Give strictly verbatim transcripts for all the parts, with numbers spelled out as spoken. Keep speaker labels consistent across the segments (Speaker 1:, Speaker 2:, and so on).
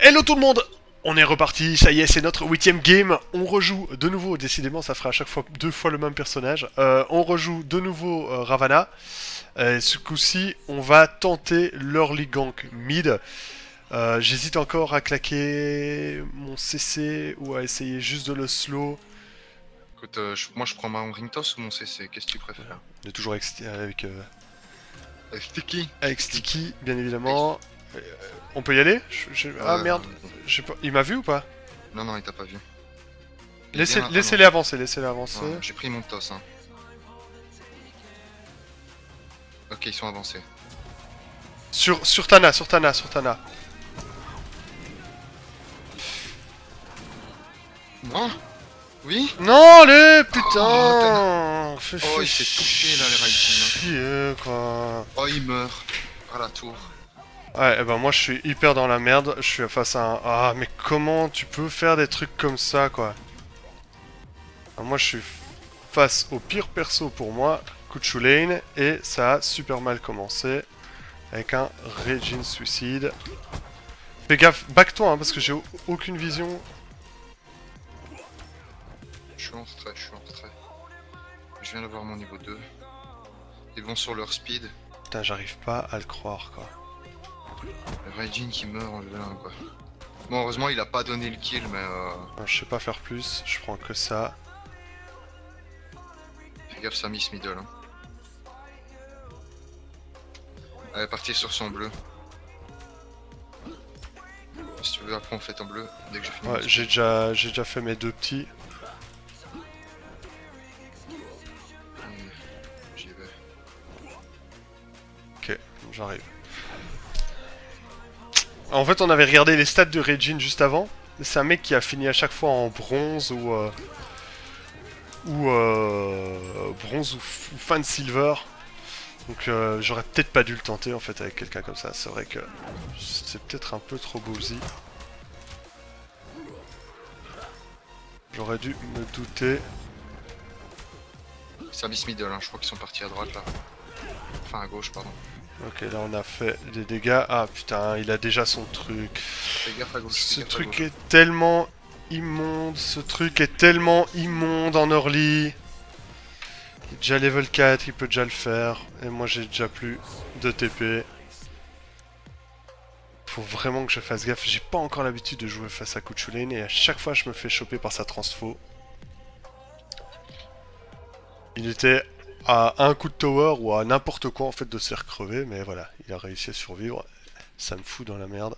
Speaker 1: Hello tout le monde. On est reparti, ça y est, c'est notre huitième game. On rejoue de nouveau, décidément ça fera à chaque fois deux fois le même personnage. Euh, on rejoue de nouveau euh, Ravana. Euh, ce coup-ci, on va tenter l'early gank mid. Euh, J'hésite encore à claquer mon C C ou à essayer juste de le slow.
Speaker 2: Écoute, euh, je, moi je prends mon ring toss ou mon C C, qu'est-ce que tu préfères?
Speaker 1: On est toujours avec, avec, euh,
Speaker 2: Avec Sticky.
Speaker 1: avec Sticky, bien évidemment. Euh, on peut y aller je, je... Ah
Speaker 2: Euh,
Speaker 1: merde, je sais pas. Il m'a vu ou pas?
Speaker 2: Non, non, il t'a pas vu.
Speaker 1: Laissez,
Speaker 2: Bien- ah,
Speaker 1: Laissez-les
Speaker 2: non.
Speaker 1: avancer, laissez-les avancer.
Speaker 2: Ouais, j'ai pris mon toss. Hein. Ok, ils sont avancés.
Speaker 1: Sur, sur Tana, sur Tana, sur Tana.
Speaker 2: Non. Oui.
Speaker 1: Non, allez, putain.
Speaker 2: Oh,
Speaker 1: Fais,
Speaker 2: Oh,
Speaker 1: fais
Speaker 2: il s'est touché, là, les
Speaker 1: chier, quoi.
Speaker 2: Oh, il meurt. À la tour.
Speaker 1: Ouais, eh ben moi je suis hyper dans la merde. Je suis face à un... Ah, mais comment tu peux faire des trucs comme ça, quoi? Alors, moi je suis face au pire perso pour moi, Kuchu Lane, et ça a super mal commencé. Avec un Regin Suicide. Fais gaffe, back-toi, hein, parce que j'ai aucune vision.
Speaker 2: Je suis en stress, je suis en stress. Je viens d'avoir mon niveau deux. Ils vont sur leur speed.
Speaker 1: Putain, j'arrive pas à le croire, quoi.
Speaker 2: Le Raijin qui meurt en level un, quoi. Bon, heureusement, il a pas donné le kill, mais euh...
Speaker 1: Alors, je sais pas faire plus, je prends que ça.
Speaker 2: fais gaffe, ça miss middle. Hein. Allez, partir sur son bleu. Si tu veux, après on fait en bleu dès que j'ai fini.
Speaker 1: Ouais, j'ai déjà, j'ai déjà fait mes deux petits.
Speaker 2: Hum, J'y vais.
Speaker 1: Ok, j'arrive. En fait, on avait regardé les stats de Regin juste avant. C'est un mec qui a fini à chaque fois en bronze ou... Euh, ou euh, bronze ou, ou fin de silver. Donc euh, j'aurais peut-être pas dû le tenter en fait avec quelqu'un comme ça. C'est vrai que c'est peut-être un peu trop ballsy. J'aurais dû me douter.
Speaker 2: Service middle, hein. Je crois qu'ils sont partis à droite là. Enfin à gauche, pardon.
Speaker 1: Ok, là on a fait des dégâts. Ah putain, il a déjà son truc.
Speaker 2: Fais gaffe à gauche.
Speaker 1: Ce
Speaker 2: fais gaffe à
Speaker 1: truc
Speaker 2: gauche.
Speaker 1: est tellement immonde. Ce truc est tellement immonde en early. Il est déjà level quatre, il peut déjà le faire. Et moi j'ai déjà plus de T P. Faut vraiment que je fasse gaffe. J'ai pas encore l'habitude de jouer face à Kuchu Lane et à chaque fois je me fais choper par sa transfo. Il était à un coup de tower ou à n'importe quoi en fait de se faire crever, mais voilà, il a réussi à survivre. Ça me fout dans la merde.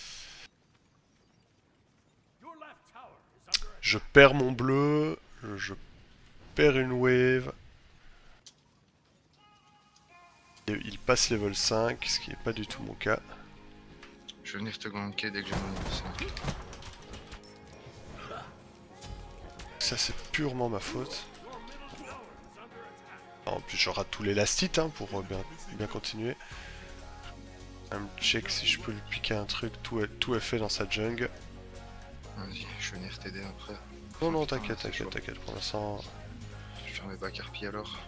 Speaker 1: Je perds mon bleu, je perds une wave. Et il passe level cinq, ce qui n'est pas du tout mon cas.
Speaker 2: Je vais venir te ganker dès que j'ai mon niveau cinq.
Speaker 1: Ça c'est purement ma faute. En plus je rate tous les last hits hein, pour bien, bien continuer. Un check si je peux lui piquer un truc, tout est, tout est fait dans sa jungle.
Speaker 2: Vas-y, je vais venir t'aider après.
Speaker 1: Non non
Speaker 2: Putain,
Speaker 1: t'inquiète,
Speaker 2: c'est
Speaker 1: t'inquiète,
Speaker 2: chaud.
Speaker 1: t'inquiète, pour l'instant...
Speaker 2: Je vais faire mes bacs harpies alors.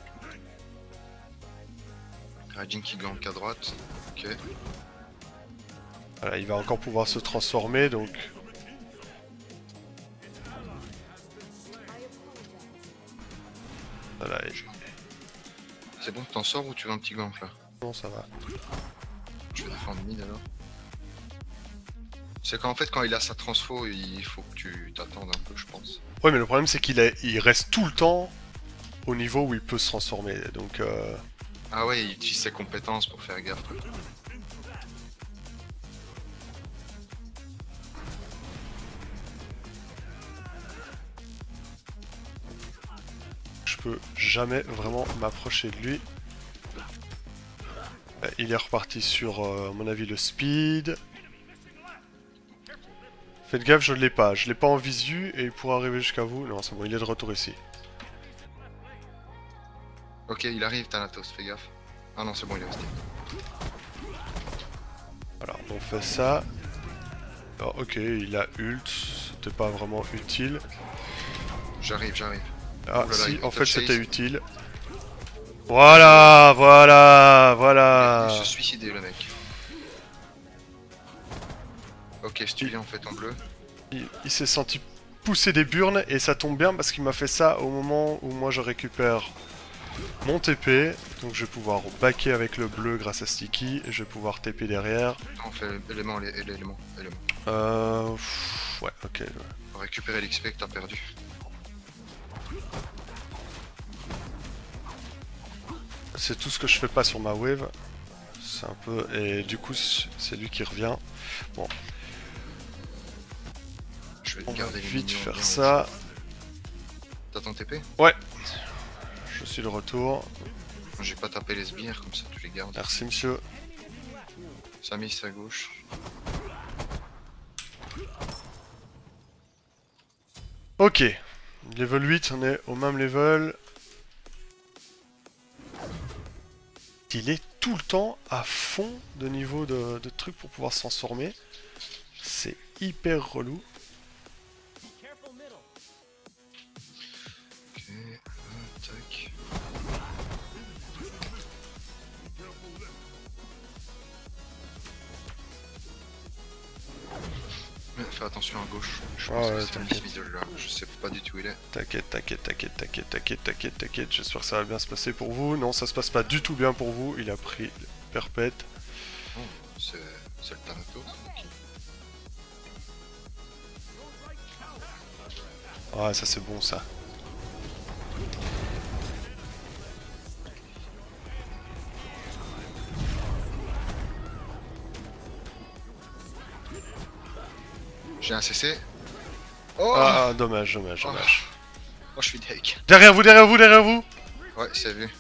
Speaker 2: Raijin qui gank à droite. Ok.
Speaker 1: Voilà, il va encore pouvoir se transformer donc... Voilà, et...
Speaker 2: C'est bon, t'en sors ou tu veux un petit gank là?
Speaker 1: Non ça va.
Speaker 2: Je vais défendre mid alors. C'est qu'en fait quand il a sa transfo, il faut que tu t'attendes un peu je pense.
Speaker 1: Ouais mais le problème c'est qu'il est... il reste tout le temps au niveau où il peut se transformer, donc... Euh...
Speaker 2: Ah ouais, il utilise ses compétences pour faire gaffe. Quoi.
Speaker 1: Je peux jamais vraiment m'approcher de lui. Il est reparti sur, euh, à mon avis, le speed. Faites gaffe, je l'ai pas. Je l'ai pas en visu et il pourra arriver jusqu'à vous. Non, c'est bon, il est de retour ici.
Speaker 2: Ok, il arrive Thanatos, fais gaffe. Ah non, c'est bon, il est resté.
Speaker 1: Voilà, on fait ça. Alors, ok, il a ult. C'était pas vraiment utile.
Speaker 2: J'arrive, j'arrive.
Speaker 1: Ah,
Speaker 2: Ouh là là,
Speaker 1: si,
Speaker 2: il
Speaker 1: en
Speaker 2: te
Speaker 1: fait,
Speaker 2: chase.
Speaker 1: c'était utile. Voilà, voilà, voilà.
Speaker 2: Il va se suicider le mec. Ok, si tu viens en fait en bleu.
Speaker 1: Il, il s'est senti pousser des burnes et ça tombe bien parce qu'il m'a fait ça au moment où moi je récupère mon T P. Donc je vais pouvoir backer avec le bleu grâce à Sticky et je vais pouvoir T P derrière.
Speaker 2: On fait l'élément, l'élément, l'élément.
Speaker 1: Euh... Pff, ouais, ok. Ouais.
Speaker 2: Pour récupérer l'X P que t'as perdu.
Speaker 1: C'est tout ce que je fais pas sur ma wave. C'est un peu... Et du coup, c'est lui qui revient. Bon.
Speaker 2: Je vais
Speaker 1: On va
Speaker 2: garder les
Speaker 1: vite
Speaker 2: minions
Speaker 1: faire
Speaker 2: bien
Speaker 1: ça.
Speaker 2: T'as ton T P?
Speaker 1: Ouais. Je suis de retour.
Speaker 2: J'ai pas tapé les sbires, comme ça tu les gardes.
Speaker 1: Merci, monsieur.
Speaker 2: Samy, c'est à gauche.
Speaker 1: Ok. Level huit, on est au même level. Il est tout le temps à fond de niveau de, de trucs pour pouvoir se transformer. C'est hyper relou.
Speaker 2: Ok, euh, tac. Mais fais attention à gauche. Je
Speaker 1: Ah
Speaker 2: pense
Speaker 1: ouais,
Speaker 2: que c'est un
Speaker 1: t'inquiète.
Speaker 2: middle là. Je sais pas du tout où il est.
Speaker 1: T'inquiète, t'inquiète, t'inquiète, t'inquiète, t'inquiète, t'inquiète, t'inquiète. J'espère que ça va bien se passer pour vous. Non, ça se passe pas du tout bien pour vous. Il a pris perpète.
Speaker 2: Oh, c'est le Thanatos. Okay.
Speaker 1: Ah, ça c'est bon ça.
Speaker 2: J'ai un C C. Oh,
Speaker 1: Ah, dommage, dommage,
Speaker 2: oh.
Speaker 1: dommage.
Speaker 2: Oh, je suis deck.
Speaker 1: Derrière vous, derrière vous, derrière vous.
Speaker 2: Ouais, c'est vu.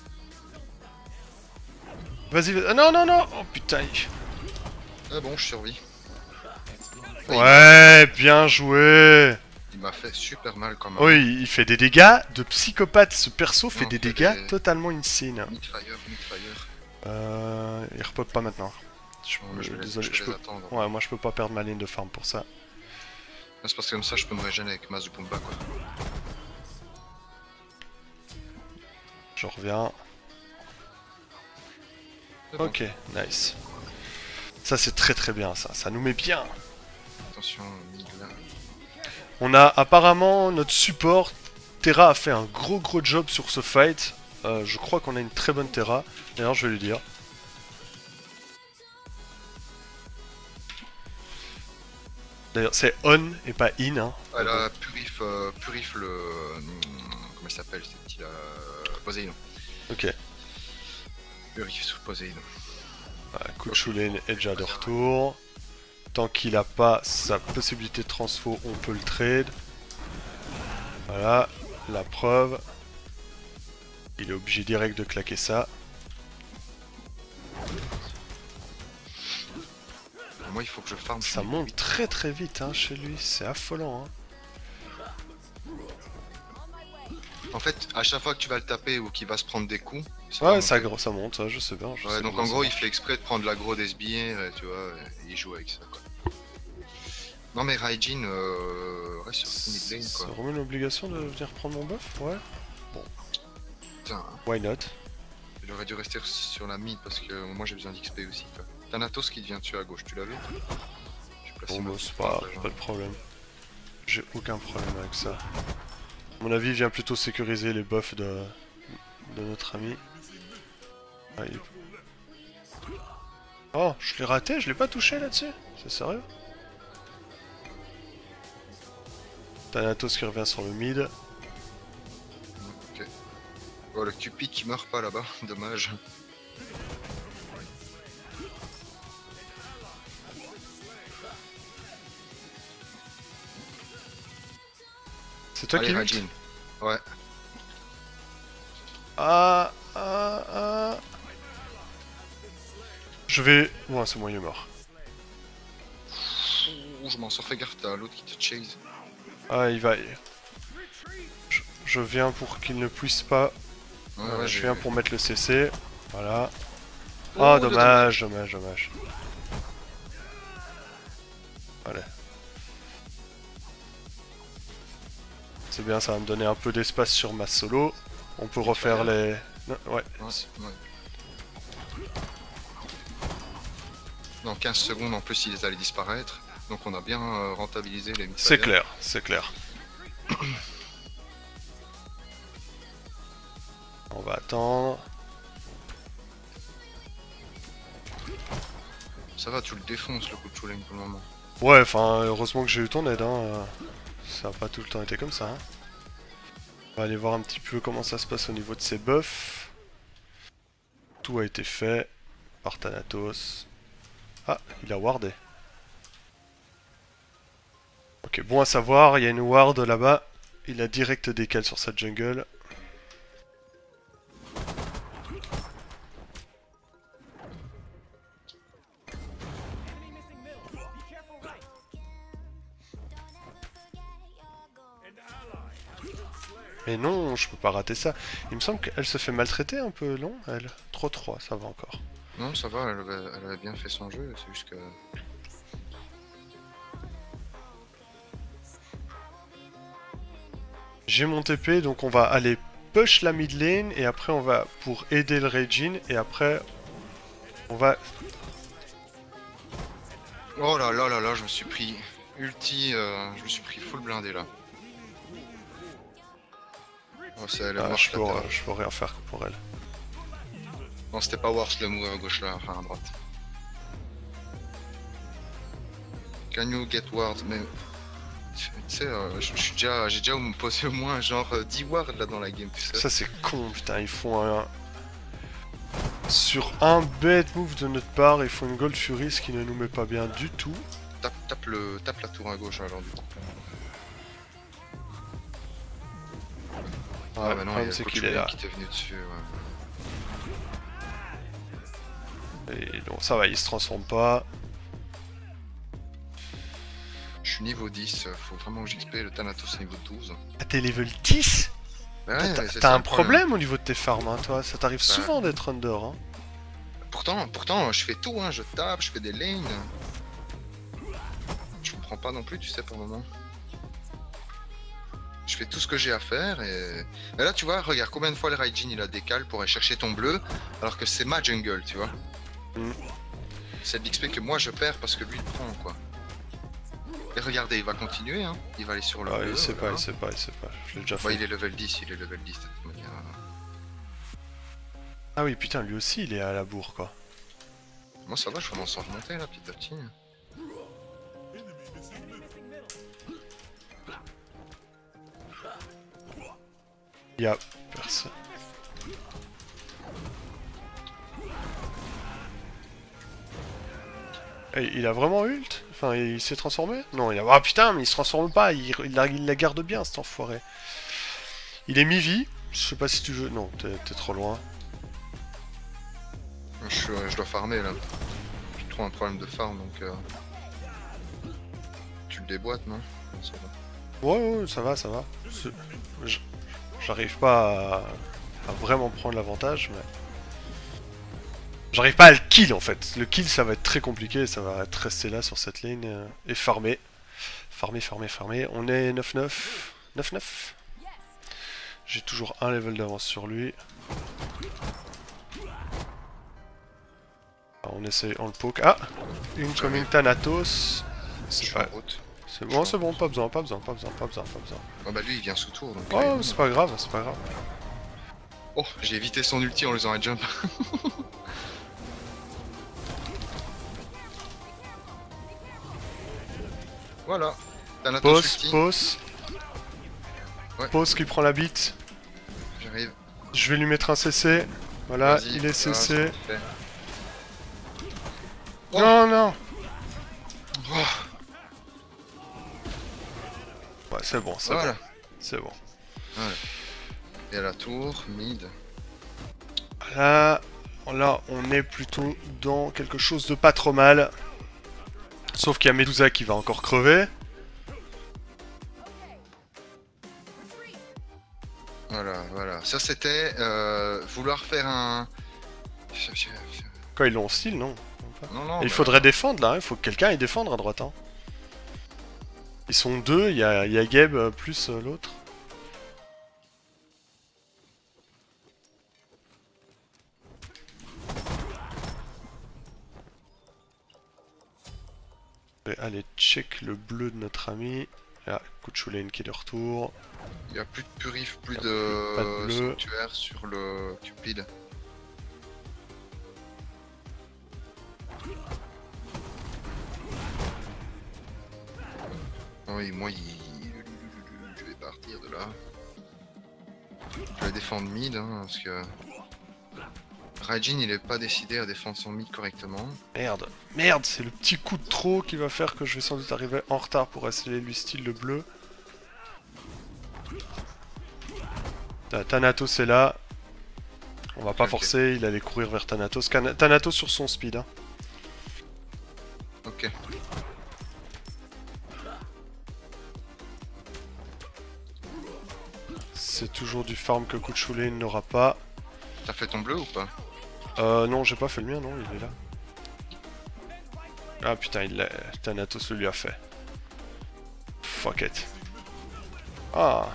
Speaker 1: Vas-y, vas non, non, non. Oh putain.
Speaker 2: Ah bon, je survis.
Speaker 1: Ouais, bien joué.
Speaker 2: Il m'a fait super mal quand même.
Speaker 1: Oui, il fait des dégâts de psychopathe. Ce perso fait
Speaker 2: Non,
Speaker 1: des
Speaker 2: fait
Speaker 1: dégâts
Speaker 2: des-
Speaker 1: totalement insane.
Speaker 2: Midfire, midfire.
Speaker 1: Euh, il repop pas maintenant. Je,
Speaker 2: Bon, je vais les,
Speaker 1: désolé,
Speaker 2: je vais
Speaker 1: je
Speaker 2: les
Speaker 1: peux.
Speaker 2: attendre.
Speaker 1: Ouais, moi je peux pas perdre ma ligne de farm pour ça.
Speaker 2: C'est parce que comme ça, je peux me régénérer avec masse de Pumba quoi.
Speaker 1: Je reviens.
Speaker 2: C'est bon.
Speaker 1: Ok, nice. Ça c'est très très bien ça, ça nous met bien.
Speaker 2: Attention, mid là.
Speaker 1: On a apparemment notre support. Terra a fait un gros gros job sur ce fight. Euh, je crois qu'on a une très bonne Terra. D'ailleurs je vais lui dire. D'ailleurs c'est on et pas in. Hein.
Speaker 2: Elle a purif, euh, purif le... euh, comment il s'appelle ce petit là... Poséidon.
Speaker 1: Ok.
Speaker 2: Purif sur Poséidon.
Speaker 1: Voilà, Kuchulain est déjà de retour. Tant qu'il a pas sa possibilité de transfo, on peut le trade. Voilà, la preuve. Il est obligé direct de claquer ça.
Speaker 2: Moi, il faut que je farm.
Speaker 1: Ça monte très très vite hein, chez lui, c'est affolant. Hein.
Speaker 2: En fait, à chaque fois que tu vas le taper ou qu'il va se prendre des coups...
Speaker 1: Ouais, ça, ça monte, ça, je sais bien. Je
Speaker 2: ouais,
Speaker 1: sais
Speaker 2: donc
Speaker 1: bien
Speaker 2: en
Speaker 1: ça.
Speaker 2: gros, il fait exprès de prendre l'aggro des sbires, et tu vois, et il joue avec ça, quoi. Non mais Raijin, euh, reste sur mid lane,
Speaker 1: C'est
Speaker 2: quoi.
Speaker 1: vraiment une obligation de venir prendre mon buff? Ouais.
Speaker 2: Putain, hein.
Speaker 1: Why not?
Speaker 2: Il aurait dû rester sur la mid parce que moi j'ai besoin d'X P aussi, quoi. Thanatos qui vient dessus à gauche, tu l'as vu? J'ai placé
Speaker 1: Bon,
Speaker 2: ma
Speaker 1: bah,
Speaker 2: petite
Speaker 1: c'est pas,
Speaker 2: page,
Speaker 1: pas de problème. J'ai aucun problème avec ça. À mon avis, il vient plutôt sécuriser les buffs de, de notre ami. Ah, il... Oh, je l'ai raté, je l'ai pas touché là-dessus? C'est sérieux? Thanatos qui revient sur le mid.
Speaker 2: Ok. Oh, le Cupid qui meurt pas là-bas, dommage.
Speaker 1: C'est toi
Speaker 2: Allez,
Speaker 1: qui
Speaker 2: Raijin. Ouais.
Speaker 1: Ah, ah, ah. Je vais... Ouais, c'est moi, il est mort.
Speaker 2: Ouh, je m'en sors, fais gaffe, t'as l'autre qui te chase.
Speaker 1: Ah, il va... Je, je viens pour qu'il ne puisse pas...
Speaker 2: Ouais,
Speaker 1: Euh,
Speaker 2: ouais,
Speaker 1: je
Speaker 2: j'ai-
Speaker 1: viens pour mettre le C C. Voilà.
Speaker 2: Oh,
Speaker 1: Oh,
Speaker 2: le
Speaker 1: dommage, dommage, dommage. Allez. C'est bien, ça va me donner un peu d'espace sur ma solo. On peut refaire les... Non, ouais.
Speaker 2: Ouais, ouais. Dans quinze secondes en plus ils allaient disparaître. Donc on a bien euh, rentabilisé les
Speaker 1: C'est
Speaker 2: mitrailleurs.
Speaker 1: clair, c'est clair. On va attendre.
Speaker 2: Ça va, tu le défonces le coup de Chuleng pour le moment.
Speaker 1: Ouais, enfin, heureusement que j'ai eu ton aide, hein. Ça n'a pas tout le temps été comme ça, hein. On va aller voir un petit peu comment ça se passe au niveau de ses buffs. Tout a été fait par Thanatos. Ah, il a wardé. Ok, bon à savoir, il y a une ward là-bas. Il a direct décal sur sa jungle. Mais non, je peux pas rater ça. Il me semble qu'elle se fait maltraiter un peu, non elle? Trop trois, ça va encore.
Speaker 2: Non, ça va, elle avait, elle avait bien fait son jeu, c'est juste que...
Speaker 1: J'ai mon T P, donc on va aller push la mid lane, et après on va pour aider le Raijin, et après on va...
Speaker 2: Oh là là là là, je me suis pris ulti, euh, je me suis pris full blindé là. Oh, c'est elle est
Speaker 1: Ah,
Speaker 2: morte,
Speaker 1: je, peux,
Speaker 2: la terre.
Speaker 1: je peux rien faire pour elle.
Speaker 2: Non, c'était pas worse le move à gauche là, enfin à droite. Can you get ward? Mais tu sais, euh, je suis déjà, j'ai déjà posé au moins genre euh, dix wards là dans la game, tu sais.
Speaker 1: Ça c'est con, putain, ils font un... Sur un bête move de notre part, ils font une Gold Fury, ce qui ne nous met pas bien du tout.
Speaker 2: Tape, tape, le, tape la tour à gauche alors du coup.
Speaker 1: Ouais,
Speaker 2: Ah bah
Speaker 1: le
Speaker 2: non, il y
Speaker 1: problème
Speaker 2: a
Speaker 1: c'est
Speaker 2: Coach
Speaker 1: qu'il est
Speaker 2: William
Speaker 1: là.
Speaker 2: qui t'est venu dessus, ouais.
Speaker 1: Et donc ça va, il se transforme pas.
Speaker 2: Je suis niveau dix, faut vraiment que j'XP le Thanatos niveau douze.
Speaker 1: Ah, t'es level dix?
Speaker 2: Bah
Speaker 1: T'as-
Speaker 2: ouais,
Speaker 1: T'as
Speaker 2: c'est
Speaker 1: t'as
Speaker 2: ça
Speaker 1: un
Speaker 2: le problème.
Speaker 1: problème au niveau de tes farms, hein, toi. Ça t'arrive souvent d'être under, hein.
Speaker 2: Pourtant, pourtant, je fais tout, hein, je tape, je fais des lanes. Je comprends pas non plus, tu sais, pour le moment. Je fais tout ce que j'ai à faire et... Mais là, tu vois, regarde combien de fois le Raijin il a décalé pour aller chercher ton bleu, alors que c'est ma jungle, tu vois.
Speaker 1: Mm.
Speaker 2: C'est de l'X P que moi je perds parce que lui il prend, quoi. Et regardez, il va continuer, hein. Il va aller sur le
Speaker 1: Ah,
Speaker 2: bleu.
Speaker 1: il sait pas,
Speaker 2: voilà.
Speaker 1: il sait pas, il sait pas. Je l'ai déjà
Speaker 2: Bah,
Speaker 1: fait.
Speaker 2: il est level dix, il est level dix, de toute manière.
Speaker 1: Ah oui, putain, lui aussi, il est à la bourre, quoi.
Speaker 2: Moi ça va, je commence à remonter là, petit à petit.
Speaker 1: Il y a personne. Et il a vraiment ult? Enfin, il s'est transformé? Non, il a... Ah putain, mais il se transforme pas, il, il, la, il la garde bien, cet enfoiré. Il est mi-vie, je sais pas si tu veux... Non, t'es trop loin.
Speaker 2: Je, je dois farmer là. J'ai trop un problème de farm donc... Euh... Tu le déboîtes, non? Ça va.
Speaker 1: Ouais, ouais, ça va, ça va. J'arrive pas à... à vraiment prendre l'avantage, mais... J'arrive pas à le kill en fait. Le kill ça va être très compliqué, ça va être resté là sur cette ligne euh, et farmer. Farmer, farmer, farmer. On est neuf neuf. neuf neuf. J'ai toujours un level d'avance sur lui. Alors, on essaie, on le poke. Ah, une comme une Thanatos. C'est pas... C'est bon, c'est bon, pas besoin, pas besoin, pas besoin, pas besoin, pas besoin.
Speaker 2: Oh bah lui il vient sous tour donc...
Speaker 1: Oh, c'est pas grave, c'est pas grave.
Speaker 2: Oh, j'ai évité son ulti en lui faisant un jump. Voilà.
Speaker 1: Pause, pause.
Speaker 2: Ouais.
Speaker 1: Pause qui prend la bite.
Speaker 2: J'arrive.
Speaker 1: Je vais lui mettre un C C. Voilà, il est C C.
Speaker 2: Ah,
Speaker 1: oh. Non, non.
Speaker 2: Oh.
Speaker 1: Ouais, c'est bon, c'est
Speaker 2: voilà.
Speaker 1: bon. C'est bon.
Speaker 2: Voilà. Et à la tour, mid.
Speaker 1: Là, là, on est plutôt dans quelque chose de pas trop mal. Sauf qu'il y a Medusa qui va encore crever.
Speaker 2: Voilà, voilà. Ça c'était euh, vouloir faire un...
Speaker 1: Quand ils l'ont style, non.
Speaker 2: Non, non,
Speaker 1: il
Speaker 2: bah...
Speaker 1: faudrait défendre là, il faut que quelqu'un aille défendre à droite. Hein. Ils sont deux, il y a, y a Gabe plus euh, l'autre. Je vais aller check le bleu de notre ami. Ah, Kuchulain qui est de retour.
Speaker 2: Il n'y a plus de purif, plus
Speaker 1: Y a
Speaker 2: de,
Speaker 1: pas de bleu.
Speaker 2: sanctuaire sur le Cupid. Oui, moi, il... je vais partir de là. Je vais défendre mid, hein, parce que... Raijin, il est pas décidé à défendre son mid correctement.
Speaker 1: Merde, merde, c'est le petit coup de trop qui va faire que je vais sans doute arriver en retard pour essayer lui style le bleu. Ah, Thanatos est là. On va pas
Speaker 2: Ok.
Speaker 1: forcer, il allait courir vers Thanatos. Cana- Thanatos sur son speed. Hein.
Speaker 2: Ok.
Speaker 1: C'est toujours du farm que Kuchulain n'aura pas.
Speaker 2: T'as fait ton bleu ou pas?
Speaker 1: Euh, non, j'ai pas fait le mien, non, il est là. Ah putain, il l'a... Thanatos le lui a fait. Fuck it. Ah.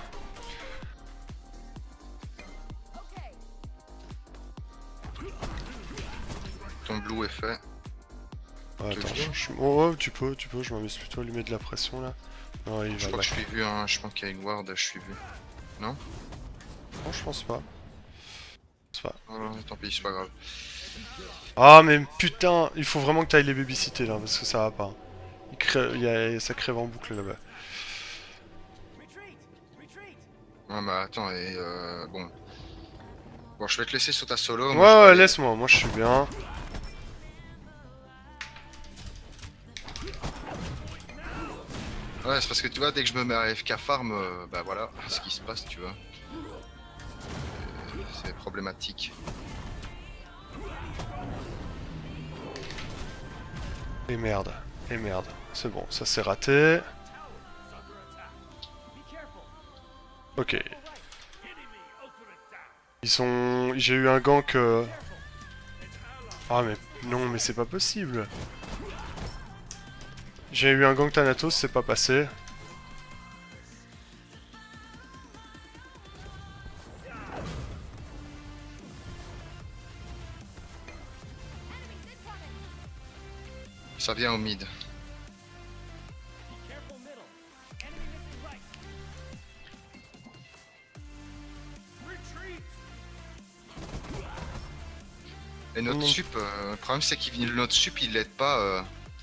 Speaker 2: Ton blue est fait.
Speaker 1: Ouais,
Speaker 2: Tu
Speaker 1: attends,
Speaker 2: veux
Speaker 1: je,
Speaker 2: jouer
Speaker 1: je- oh, ouais, tu peux, tu peux, je m'amuse plutôt à lui mettre de la pression là. Non, il
Speaker 2: Je
Speaker 1: va
Speaker 2: crois que je
Speaker 1: back.
Speaker 2: suis vu, hein. Je pense qu'avec Ward, je suis vu. Non?
Speaker 1: Non, je pense pas. Je pense pas.
Speaker 2: Oh, tant pis, c'est pas grave.
Speaker 1: Ah, mais putain, il faut vraiment que tu ailles les babysitter là, parce que ça va pas. Il crée... il y a... Ça crève en boucle là-bas.
Speaker 2: Ouais, bah attends, et euh, bon. Bon, je vais te laisser sur ta solo.
Speaker 1: Ouais,
Speaker 2: moi, je vais
Speaker 1: ouais,
Speaker 2: aller-
Speaker 1: laisse-moi, moi je suis bien.
Speaker 2: Ouais, c'est parce que tu vois, dès que je me mets à F K farm, euh, bah voilà ce qui se passe, tu vois. Euh, C'est problématique.
Speaker 1: Et merde, et merde. C'est bon, ça s'est raté. Ok. Ils sont... J'ai eu un gank... euh, Ah mais... Non, mais c'est pas possible. J'ai eu un gank Thanatos, c'est pas passé.
Speaker 2: Ça vient au mid. Et notre
Speaker 1: Mm.
Speaker 2: sup, euh, le problème c'est qu'il notre sup il l'aide pas. Euh...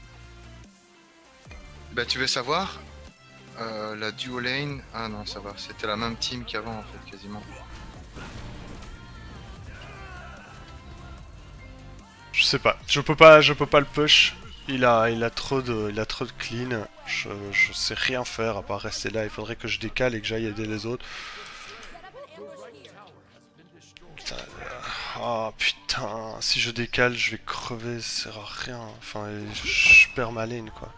Speaker 2: Bah tu veux savoir euh, la duo lane. Ah non ça va, c'était la même team qu'avant en fait quasiment.
Speaker 1: Je sais pas, je peux pas, je peux pas le push. Il a, il a trop de, il a trop de clean. Je, je sais rien faire à part rester là. Il faudrait que je décale et que j'aille aider les autres. Putain, euh, oh putain, si je décale, je vais crever, ça sert à rien. Enfin, je, je perds ma lane quoi.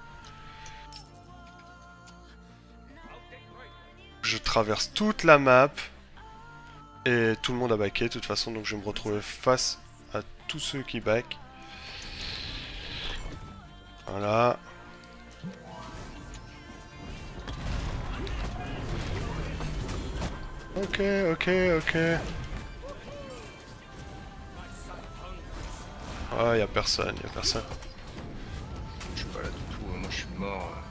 Speaker 1: Je traverse toute la map et tout le monde a backé de toute façon, donc je vais me retrouver face à tous ceux qui back. Voilà. Ok, ok, ok. Ah, y a personne, y a personne.
Speaker 2: Je suis pas là du tout, euh, moi je suis mort. euh.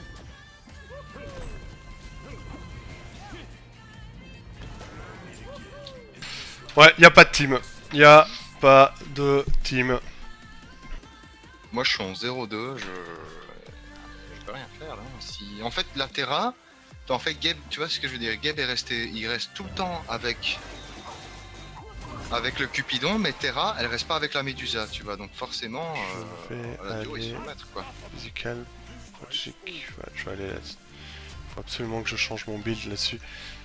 Speaker 1: Ouais, y a pas de team. Y a pas de team.
Speaker 2: Moi je suis en zéro deux, je... je peux rien faire là. Si... En fait la Terra, en fait Gabe, tu vois ce que je veux dire, Gabe est resté, il reste tout le temps avec avec le Cupidon, mais Terra elle reste pas avec la Médusa, tu vois, donc forcément
Speaker 1: Je
Speaker 2: euh,
Speaker 1: vais
Speaker 2: la duo ils
Speaker 1: aller-
Speaker 2: se font mettre quoi.
Speaker 1: Physical, Project, ouais, je vais aller là. Faut absolument que je change mon build là-dessus.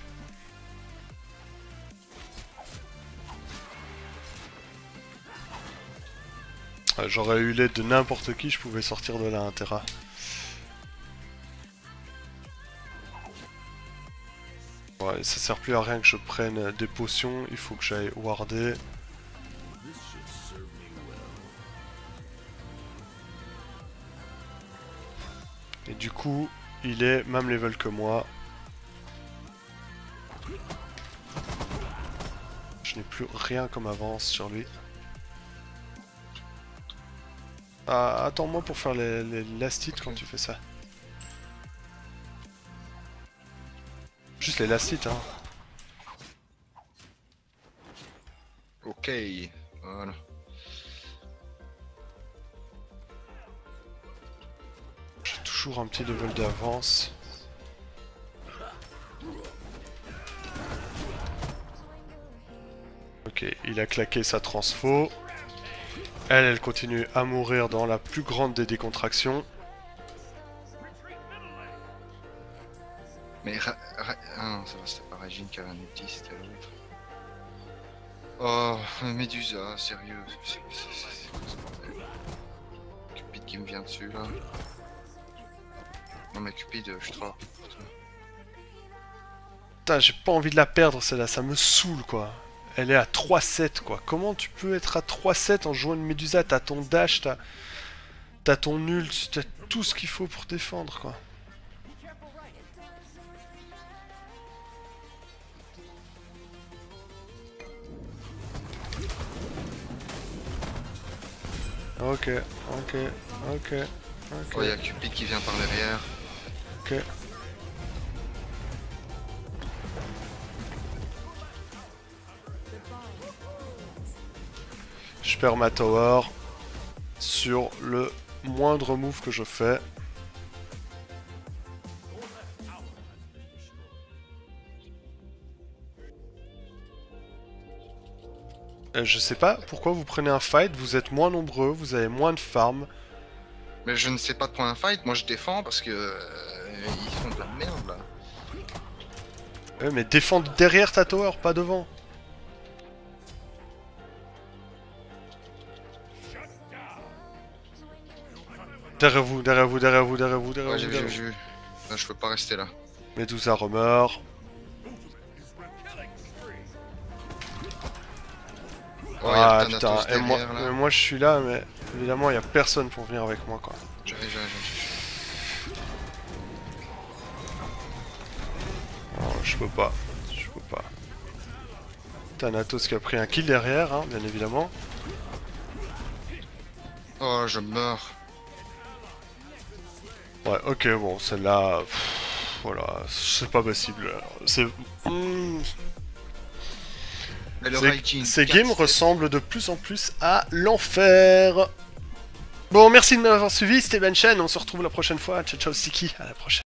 Speaker 1: Ouais, j'aurais eu l'aide de n'importe qui, je pouvais sortir de là un Terra. Ouais, ça sert plus à rien que je prenne des potions, il faut que j'aille warder. Et du coup, il est même level que moi. Je n'ai plus rien comme avance sur lui. Ah, Ah, attends-moi pour faire les, les last hits
Speaker 2: Ok.
Speaker 1: quand tu fais ça. Juste les last hits, hein.
Speaker 2: Ok, voilà.
Speaker 1: J'ai toujours un petit level d'avance. Ok, il a claqué sa transfo. Elle, elle continue à mourir dans la plus grande des décontractions.
Speaker 2: Mais Ra... Ra... Ah non, ça va, c'était pas Régine qui avait un ulti, c'était l'autre. Oh, Médusa, sérieux. C'est c'est- c'est- c'est quoi ce bordel? Cupid qui me vient dessus là. Non mais Cupid, je te crois.
Speaker 1: Putain, j'ai pas envie de la perdre celle-là, ça me saoule quoi. Elle est à trois sept quoi. Comment tu peux être à trois sept en jouant une Médusa? T'as ton dash, t'as t'as ton ult, t'as tout ce qu'il faut pour défendre quoi. Ok, ok, ok, ok.
Speaker 2: Oh, il y a Cupid qui vient par derrière.
Speaker 1: Ok. Je perds ma tower sur le moindre move que je fais. Euh, je sais pas pourquoi vous prenez un fight, vous êtes moins nombreux, vous avez moins de farm.
Speaker 2: Mais je ne sais pas de prendre un fight, moi je défends parce que euh, ils font de la merde là.
Speaker 1: Ouais, mais défendre derrière ta tower, pas devant. Derrière vous, derrière vous, derrière vous, derrière vous, derrière
Speaker 2: Ouais,
Speaker 1: vous.
Speaker 2: j'ai vu,
Speaker 1: derrière
Speaker 2: j'ai
Speaker 1: vous.
Speaker 2: vu. Là, je peux pas rester là.
Speaker 1: Medusa remeurt.
Speaker 2: Oh, il y a
Speaker 1: Ah
Speaker 2: le
Speaker 1: putain,
Speaker 2: Thanatos
Speaker 1: et moi,
Speaker 2: derrière
Speaker 1: mais
Speaker 2: là.
Speaker 1: moi je suis là, mais évidemment il y a personne pour venir avec moi quoi.
Speaker 2: J'arrive, j'arrive, j'arrive.
Speaker 1: Oh, je peux pas, je peux pas. Thanatos qui a pris un kill derrière, hein, bien évidemment.
Speaker 2: Oh, je meurs.
Speaker 1: Ouais, ok, bon, celle-là, pff, voilà, c'est pas possible. C'est, hmm,
Speaker 2: Mais le
Speaker 1: ces-
Speaker 2: Raijin,
Speaker 1: ces
Speaker 2: quatre
Speaker 1: games
Speaker 2: sept.
Speaker 1: ressemblent de plus en plus à l'enfer. Bon, merci de m'avoir suivi, c'était Ben Chen, on se retrouve la prochaine fois. Ciao, ciao, Siki, à la prochaine.